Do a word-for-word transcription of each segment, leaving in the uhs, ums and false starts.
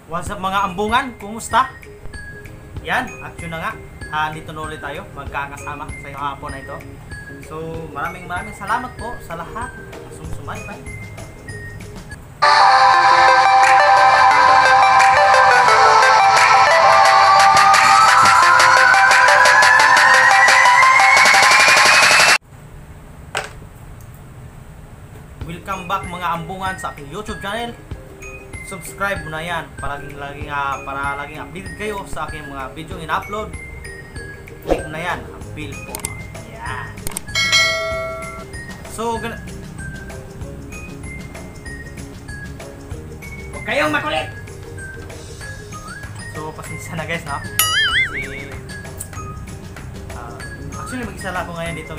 What's up mga ambungan? Kumusta? Yan, action na nga. Ah, dito na ulit tayo magkakasama sa yung hapon na ito. So, maraming maraming salamat po sa lahat na sumusubaybay. Welcome back mga ambungan sa aking YouTube channel. Subscribe mo na yan para laging, laging, uh, para laging updated kayo sa aking mga video in-upload. Click mo na yan, ang bell po. Yan. So, gana... Huwag kayong makulit! So, pasensya na guys, no? Kasi... Uh, actually, mag-isa lang ako ngayon dito.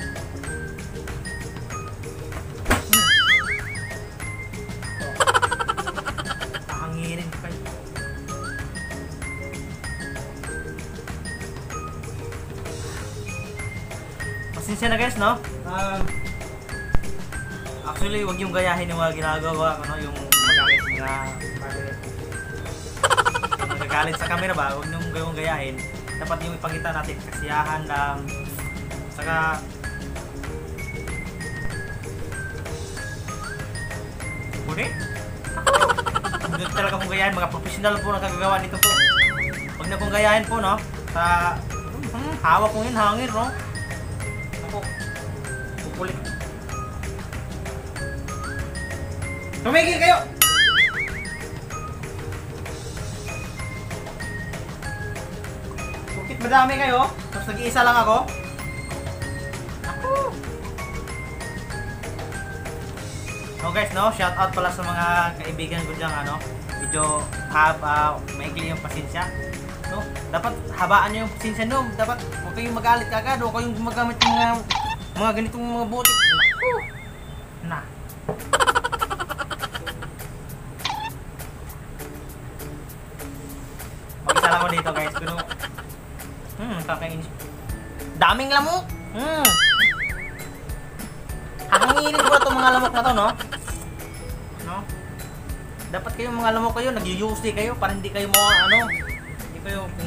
Pasensya na guys, no? Um, actually, wag yung gayahin yung mga ginagawa ko, no? Yung magamit mga yung magagalit sa camera ba? Wag nyung gawang gayahin. Dapat yung ipakita natin kasiyahan lang. Saka Budi? Hindi talaga kong gayahin. Mga professional po nakagagawa nito po. Wag na kong gayahin po, no? Sa hmm, hawak ko yun, hangin, no? Pupulik. Tumigil kayo! Bukit madami kayo, tapos nag-iisa lang ako. Ako! So guys, no, shout out pala sa mga kaibigan ko dyan, ano, medyo hab, uh, maigli yung pasensya. No, dapat habaan nyo yung pasensya nyo. Dapat huwag kayong magalit kagad. Huwag kayong gumagamit ng mga, mga ganitong mga butik. Naku! Na. Mag-isa lang ako dito guys. Pero, hmm, kakainis. Daming lamok! Hmm. Hanginin ko itong mga lamok na to, no? No? Dapat kayong mga lamok kayo, nag-U C kayo para hindi kayo mo, ano, kayo kung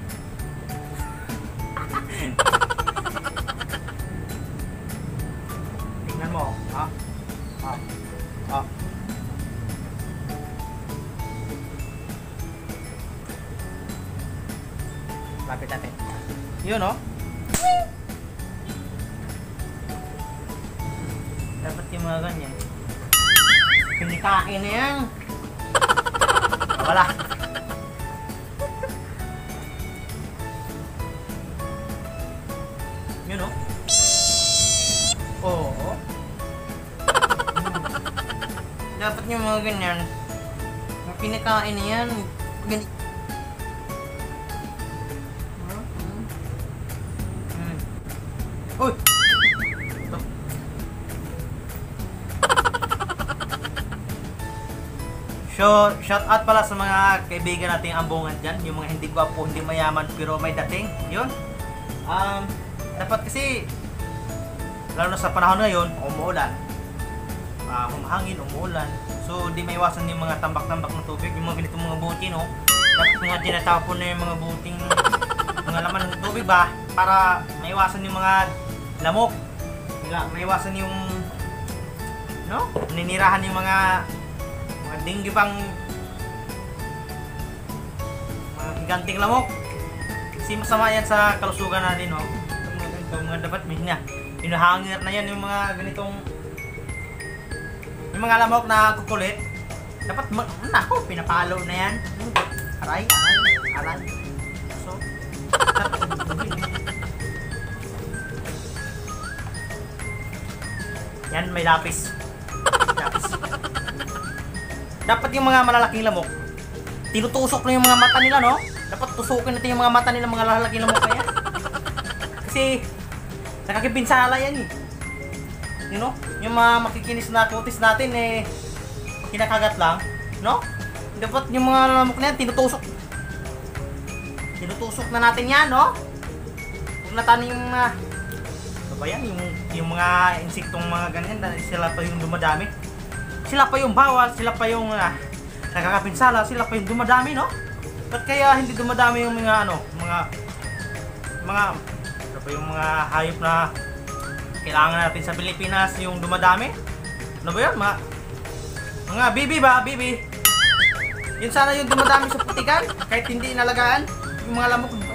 tingnan mo, ha? Ha? Ha? Lapit natin. Yun, no? Dapat yung mga ganyan. Pinikain na yan. Wala. You know? Oo. Oh. Hmm. Dapat yung mga ganyan. Yung pinakain na yan. Gani. Hmm. Hmm. Uy! Ito. So, shout out pala sa mga kaibigan nating ambungan dyan. Yung mga hindi gwapo, hindi mayaman, pero may dating. Yun. Um... Dapat kasi, lalo na sa panahon ngayon, umuulan, uh, humahangin, umuulan. So, di maiwasan yung mga tambak-tambak ng tubig, yung mga ganitong mga buti, no? Dapat nga tinatapon na yung mga buting, mga laman ng tubig ba? Para maiwasan yung mga lamok. Maiwasan yung, no? Ninirahan yung mga, mga dinggi pang, mga higanting lamok. Kasi masama yan sa kalusugan natin, no? Yung mga dapat na hinahangir na yan yung mga ganitong yung mga lamok na kukulit dapat nako pinapalo na yan aray aray aray so yan may lapis lapis dapat yung mga malalaking lamok tinutusok na yung mga mata nila, no? Dapat tusukin natin yung mga mata nila mga malalaking lamok na yan kasi nakakipinsala yan eh. You know? Yung mga makikinis na kutis natin eh kinakagat lang, no? Dapat yung mga lamok na yan tinutusok. Tinutusok na natin yan, no? Kung natin yung mga ano ba yan? Yung, yung mga insektong mga ganyan, sila pa yung dumadami. Sila pa yung bawal, sila pa yung uh, nakakapinsala, sila pa yung dumadami, no? Ba't kaya hindi dumadami yung mga ano, mga mga ano pa yung mga hayop na kailangan natin sa Pilipinas yung dumadami? Ano ba yun? Mga mga bibi ba? Bibi? Yun sana yung dumadami sa putikan kahit hindi inalagaan. Yung mga lamok